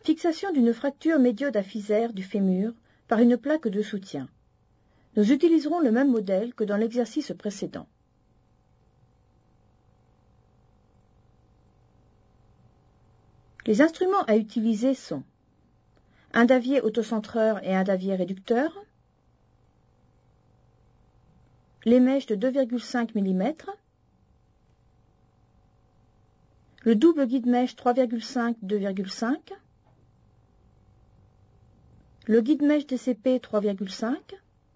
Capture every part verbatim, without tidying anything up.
Fixation d'une fracture médio-aphysaire du fémur par une plaque de soutien. Nous utiliserons le même modèle que dans l'exercice précédent. Les instruments à utiliser sont un davier autocentreur et un davier réducteur, les mèches de deux virgule cinq millimètres, le double guide-mèche trois virgule cinq deux virgule cinq, le guide-mèche D C P trois virgule cinq,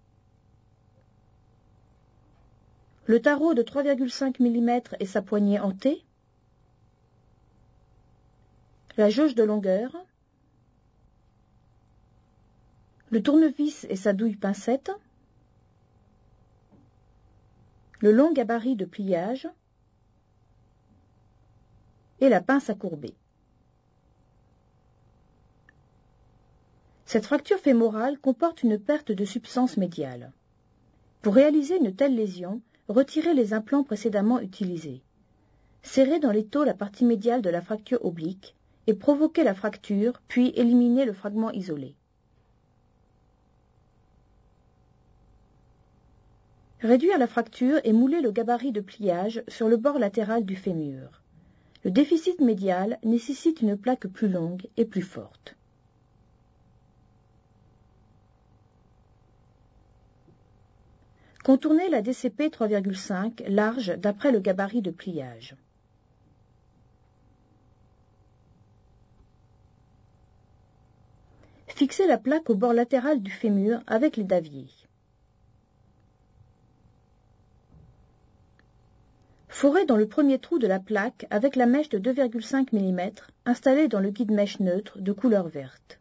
le tarot de trois virgule cinq millimètres et sa poignée en T, la jauge de longueur, le tournevis et sa douille pincette, le long gabarit de pliage et la pince à courber. Cette fracture fémorale comporte une perte de substance médiale. Pour réaliser une telle lésion, retirez les implants précédemment utilisés. Serrez dans l'étau la partie médiale de la fracture oblique et provoquez la fracture, puis éliminez le fragment isolé. Réduire la fracture et mouler le gabarit de pliage sur le bord latéral du fémur. Le déficit médial nécessite une plaque plus longue et plus forte. Contournez la D C P trois virgule cinq large d'après le gabarit de pliage. Fixez la plaque au bord latéral du fémur avec les daviers. Forez dans le premier trou de la plaque avec la mèche de deux virgule cinq millimètres installée dans le guide-mèche neutre de couleur verte.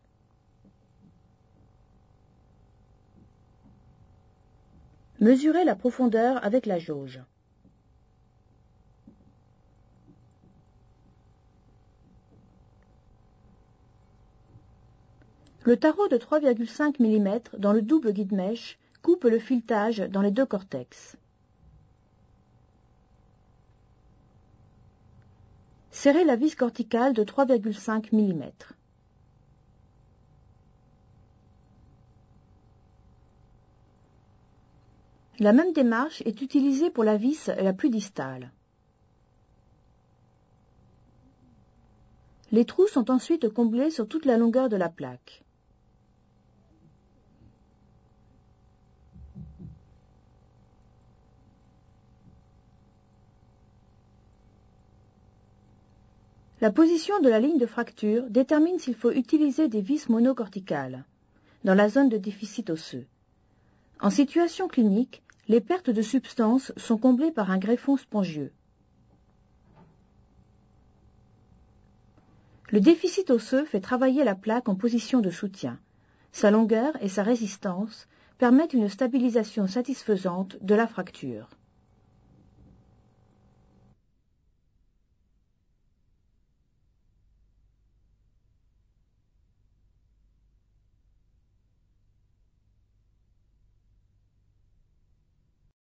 Mesurez la profondeur avec la jauge. Le tarot de trois virgule cinq millimètres dans le double guide-mèche coupe le filetage dans les deux cortex. Serrez la vis corticale de trois virgule cinq millimètres. La même démarche est utilisée pour la vis la plus distale. Les trous sont ensuite comblés sur toute la longueur de la plaque. La position de la ligne de fracture détermine s'il faut utiliser des vis monocorticales dans la zone de déficit osseux. En situation clinique, les pertes de substance sont comblées par un greffon spongieux. Le déficit osseux fait travailler la plaque en position de soutien. Sa longueur et sa résistance permettent une stabilisation satisfaisante de la fracture.